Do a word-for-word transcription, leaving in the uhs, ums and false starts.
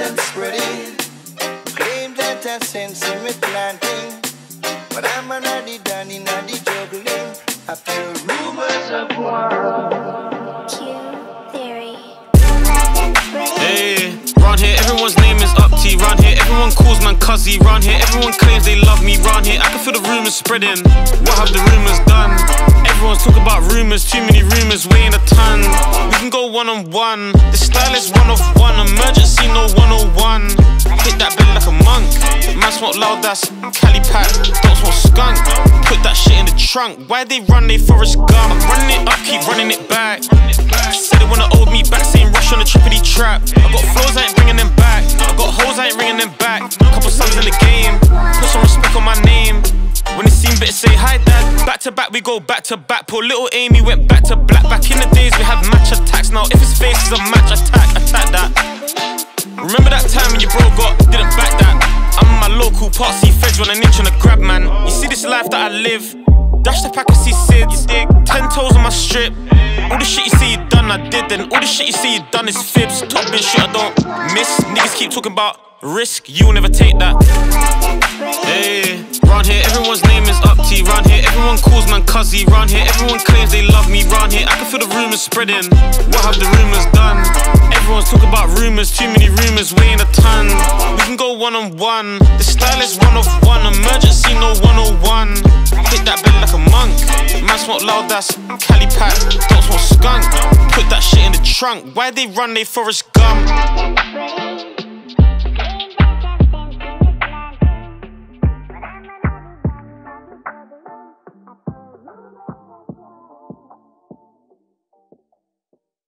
and spreading. Claim that I sense in me planting. But I'm a noddy danny noddy juggling. I feel rumors of war. Q theory. Hey, round here everyone's name is Upty. Round here everyone calls man cuzzy. Round here everyone claims they love me. Round here I can feel the rumors spreading. What have the rumors done? Everyone's talking about rumors, too many rumors, weighing a ton. We can go one on one. The style is one of one. Emergency, no one oh one. Hit that bed like a monk. Man smoke loud, that's Cali pack. Don't smoke skunk. Put that shit in the trunk. Why they run, they Forrest Gump? I'm running it up, keep running it back. Said they wanna hold me back, saying rush on the trippity trap. I got flows, I ain't bringing them back. I got hoes, I ain't ringing them back. Couple sons in the game, put some respect on my name. When it seemed better, say hi dad. Back to back, we go back to back. Poor little Amy went back to black. Back in the days we had match attacks. Now if his face is a match attack, attack that. Remember that time when your bro got, didn't back that. I'm in my local part, see feds when I niche on a grab, man. You see this life that I live. Dash the pack and see Sids. Ten toes on my strip. All the shit you say you done, I did. Then all the shit you say you done is fibs. Top bitch shit I don't miss. Niggas keep talking about risk, you will never take that. Hey, round here everyone's name is Upty. Round here everyone calls man cuzzy. Round here everyone claims they love me. Round here I can feel the rumors spreading. What have the rumors done? Everyone's talking about rumors, too many rumors, weighing a ton. We can go one on one. The style is one of one. Emergency, no one oh one. Hit that bed like a monk. Man smoke loud, that's Cali pack. Don't smoke skunk. Put that shit in the trunk. Why they run, they Forrest Gump.